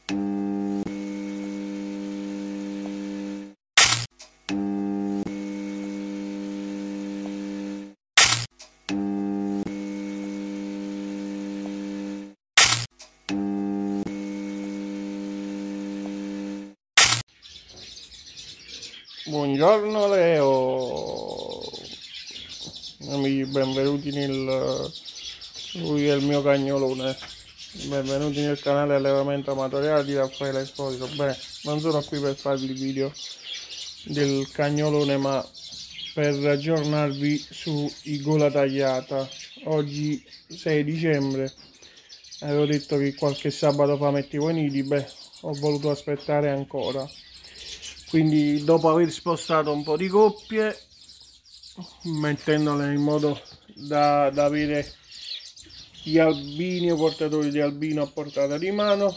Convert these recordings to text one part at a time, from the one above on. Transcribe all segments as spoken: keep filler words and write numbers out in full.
Buongiorno Leo, amici, benvenuti nel lui è il mio cagnolone, benvenuti nel canale Allevamento Amatoriale di Raffaele Esposito. Beh, non sono qui per farvi il video del cagnolone, ma per aggiornarvi su Igola Tagliata. Oggi sei dicembre, avevo detto che qualche sabato fa mettevo i nidi, beh, ho voluto aspettare ancora. Quindi dopo aver spostato un po' di coppie, mettendole in modo da, da avere gli albini o portatori di albino a portata di mano,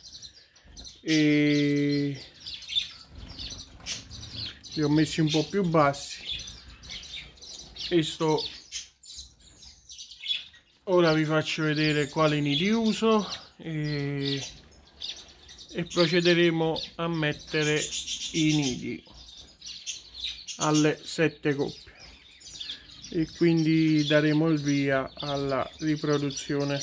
e li ho messi un po' più bassi e sto ora vi faccio vedere quali nidi uso e, e procederemo a mettere i nidi alle sette coppie e quindi daremo il via alla riproduzione.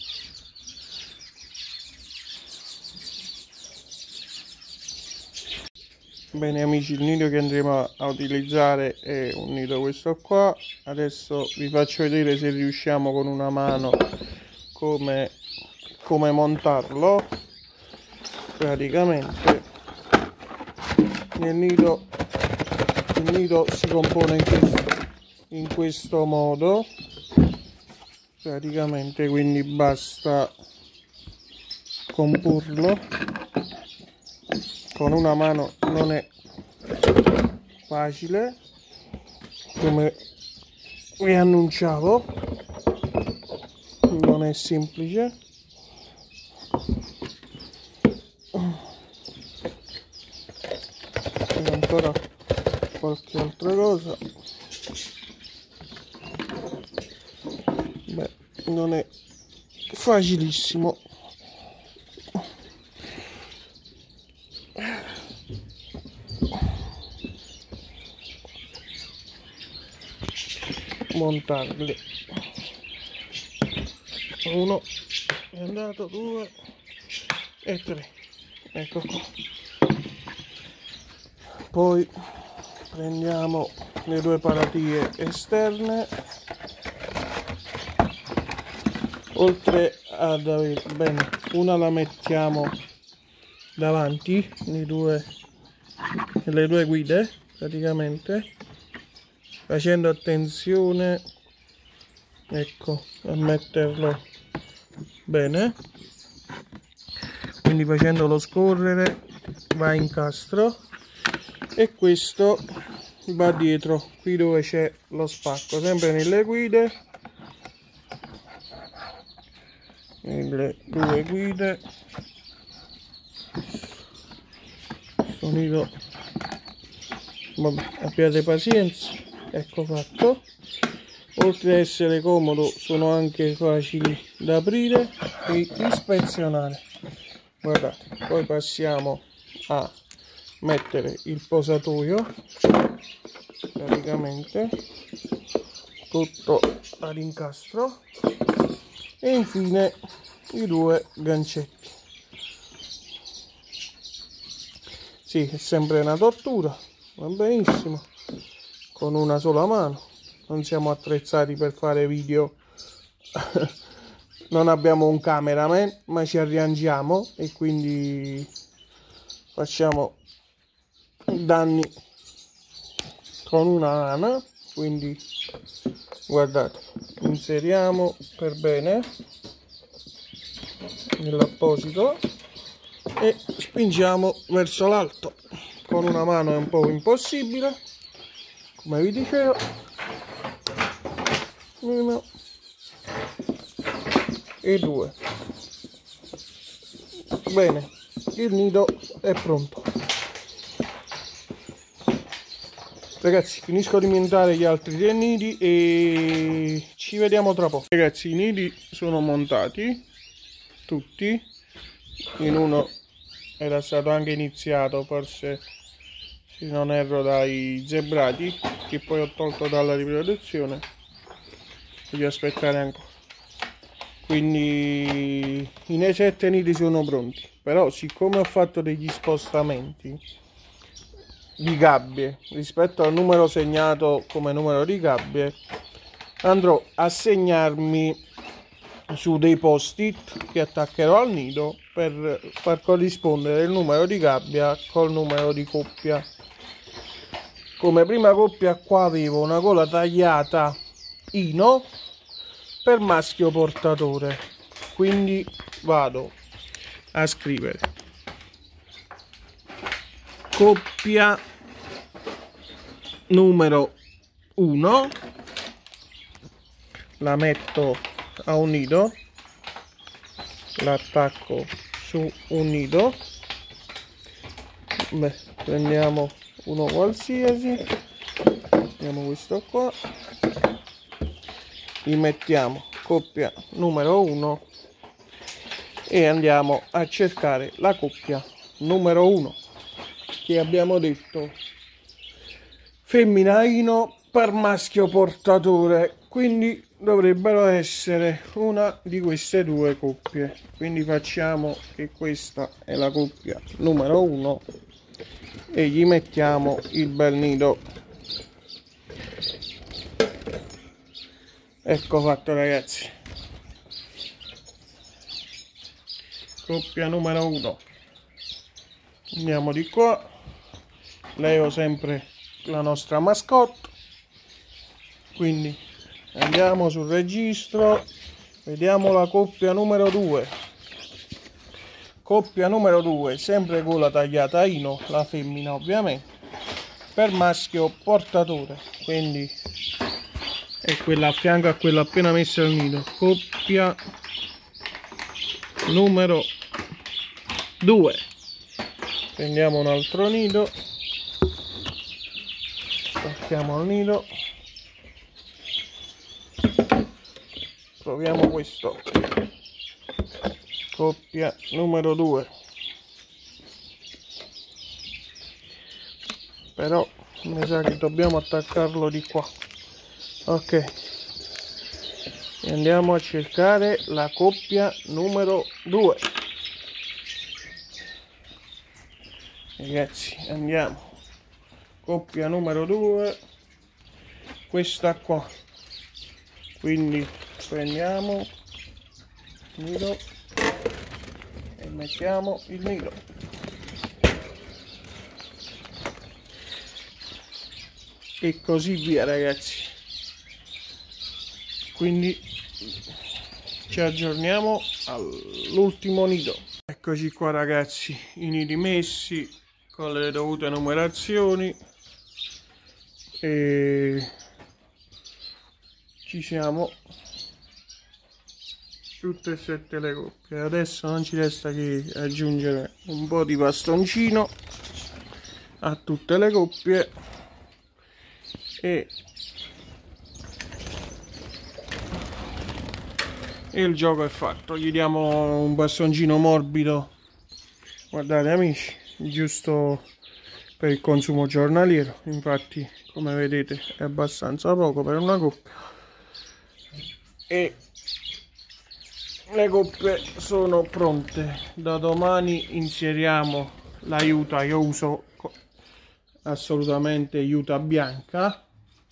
Bene amici, il nido che andremo a utilizzare è un nido questo qua. Adesso vi faccio vedere, se riusciamo con una mano, come, come montarlo. Praticamente nel nido il nido si compone in questo, in questo modo praticamente, quindi basta comporlo con una mano, non è facile come vi annunciavo, non è semplice. E ancora qualche altra cosa. Beh, non è facilissimo. Montarli. Uno è andato, due e tre. Ecco qua. Poi prendiamo le due paratie esterne, oltre ad avere, bene, una la mettiamo davanti, le due, le due guide praticamente, facendo attenzione, ecco, a metterlo bene, quindi facendolo scorrere va in incastro, e questo va dietro, qui dove c'è lo spacco, sempre nelle guide, nelle due guide. Questo nido, vabbè, abbiate pazienza. Ecco fatto. Oltre ad essere comodo, sono anche facili da aprire e ispezionare. Guardate, poi passiamo a mettere il posatoio, praticamente tutto ad incastro, e infine i due gancetti. Sì, è sempre una tortura, va benissimo, con una sola mano. Non siamo attrezzati per fare video, non abbiamo un cameraman, ma ci arrangiamo e quindi facciamo danni con una lana. Quindi guardate, inseriamo per bene nell'apposito e spingiamo verso l'alto. Con una mano è un po' impossibile, come vi dicevo. Uno e due. Bene, il nido è pronto. Ragazzi, finisco di montare gli altri tre nidi e ci vediamo tra poco. Ragazzi, i nidi sono montati tutti in uno era stato anche iniziato, forse se non erro, dai zebrati, che poi ho tolto dalla riproduzione. Voglio aspettare ancora. Quindi i miei sette nidi sono pronti, però siccome ho fatto degli spostamenti di gabbie rispetto al numero segnato come numero di gabbie, andrò a segnarmi su dei post-it che attaccherò al nido per far corrispondere il numero di gabbia col numero di coppia. Come prima coppia qua avevo una gola tagliata Ino per maschio portatore, quindi vado a scrivere coppia numero uno, la metto a un nido, l'attacco su un nido. Beh, prendiamo uno qualsiasi, prendiamo questo qua, gli mettiamo coppia numero uno e andiamo a cercare la coppia numero uno, che abbiamo detto femmina Ino per maschio portatore, quindi dovrebbero essere una di queste due coppie. Quindi facciamo che questa è la coppia numero uno e gli mettiamo il bel nido. Ecco fatto, ragazzi, coppia numero uno. Andiamo di qua, levo sempre la nostra mascotte, quindi andiamo sul registro, vediamo la coppia numero due. Coppia numero due, sempre con la tagliata Ino, la femmina ovviamente, per maschio portatore, quindi è quella a fianco a quella appena messa al nido. Coppia numero due. Prendiamo un altro nido, mettiamo al nido, proviamo questo, coppia numero due, però mi sa che dobbiamo attaccarlo di qua. Ok, e andiamo a cercare la coppia numero due. Ragazzi, andiamo, coppia numero due, questa qua, quindi prendiamo il nido e mettiamo il nido. E così via, ragazzi. Quindi ci aggiorniamo all'ultimo nido. Eccoci qua, ragazzi, i nidi messi con le dovute numerazioni e ci siamo, tutte e sette le coppie. Adesso non ci resta che aggiungere un po' di bastoncino a tutte le coppie e e il gioco è fatto. Gli diamo un bastoncino morbido, guardate amici, giusto per il consumo giornaliero. Infatti, come vedete, è abbastanza poco per una coppia e le coppie sono pronte. Da domani inseriamo l'aiuta. Io uso assolutamente aiuta bianca,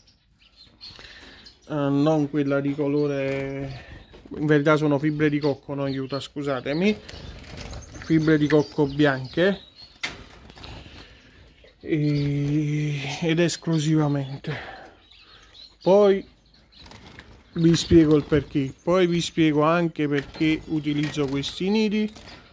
eh, non quella di colore, in verità sono fibre di cocco, non aiuta, scusatemi, fibre di cocco bianche e, ed esclusivamente. Poi vi spiego il perché, poi vi spiego anche perché utilizzo questi nidi,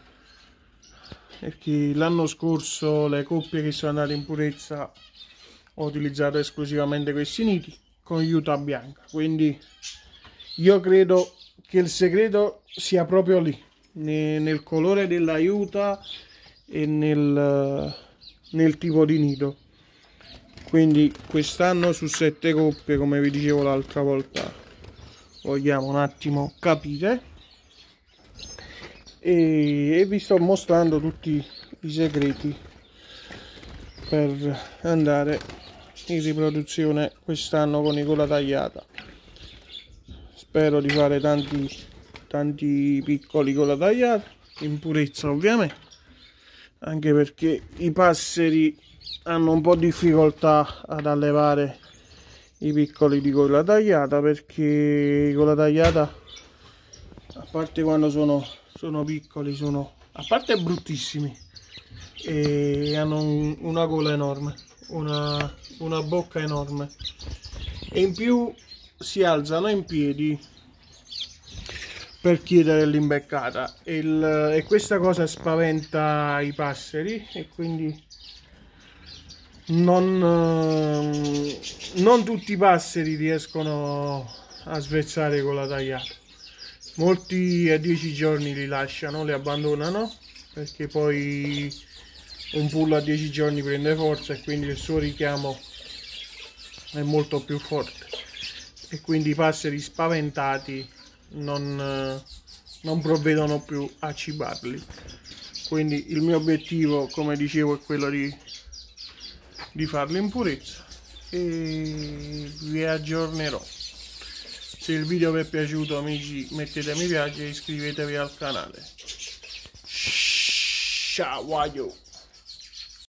perché l'anno scorso le coppie che sono andate in purezza ho utilizzato esclusivamente questi nidi con aiuta bianca, quindi io credo che il segreto sia proprio lì, nel colore dell'aiuta e nel, nel tipo di nido. Quindi quest'anno su sette coppie, come vi dicevo l'altra volta, vogliamo un attimo capire e, e vi sto mostrando tutti i segreti per andare in riproduzione quest'anno con Nicola Tagliata. Spero di fare tanti tanti piccoli con la tagliata in purezza, ovviamente, anche perché i passeri hanno un po' di difficoltà ad allevare i piccoli di colla tagliata, perché con la tagliata, a parte quando sono, sono piccoli, sono a parte bruttissimi e hanno un, una gola enorme, una, una bocca enorme, e in più si alzano in piedi per chiedere l'imbeccata, e, il, e questa cosa spaventa i passeri, e quindi non, non tutti i passeri riescono a svezzare con la tagliata. Molti a dieci giorni li lasciano, li abbandonano, perché poi un pullo a dieci giorni prende forza e quindi il suo richiamo è molto più forte, e quindi i passeri spaventati non, non provvedono più a cibarli. Quindi il mio obiettivo, come dicevo, è quello di, di farli in purezza, e vi aggiornerò. Se il video vi è piaciuto, amici, mettete mi piace e iscrivetevi al canale. Ciao.